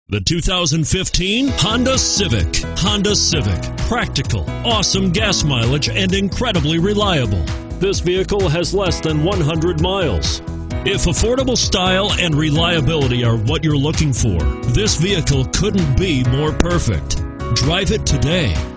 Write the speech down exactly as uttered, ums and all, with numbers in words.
The two thousand fifteen Honda Civic. Honda Civic. Practical, awesome gas mileage, and incredibly reliable. This vehicle has less than one hundred miles. If affordable style and reliability are what you're looking for, this vehicle couldn't be more perfect. Drive it today.